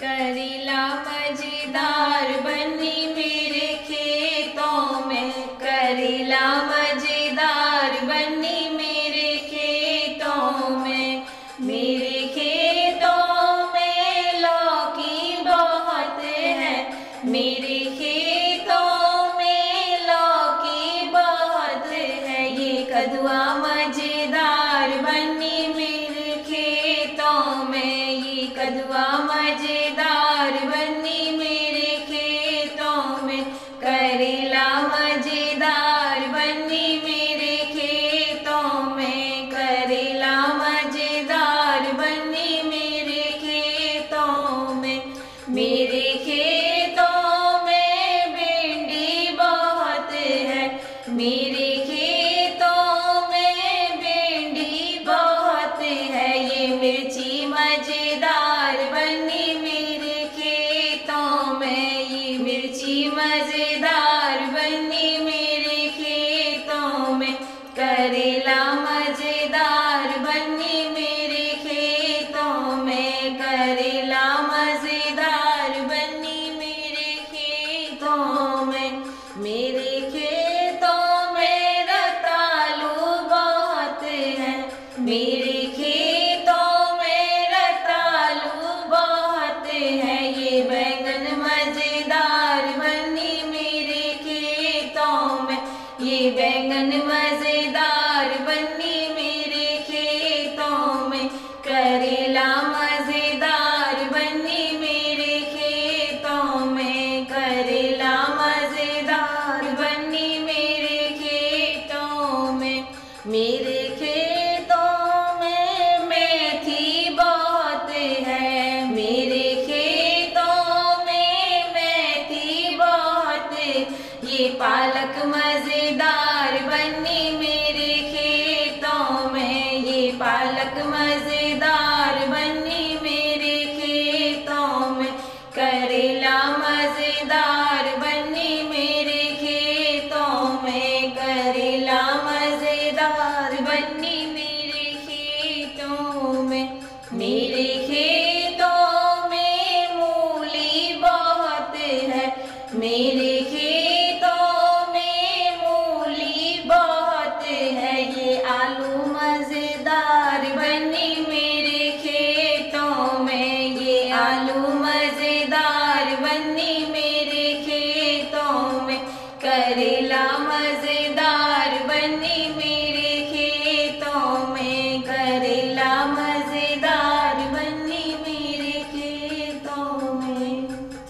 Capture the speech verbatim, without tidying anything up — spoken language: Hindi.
करेला मजेदार बनी मेरे खेतों में, करेला मजेदार बनी मेरे खेतों में। मेरे खेतों में लौकी बहुत है, मेरे खेतों में लौकी बहुत है। ये कदुआ मजेदार बनी मेरे खेतों में, ये कदुआ मजे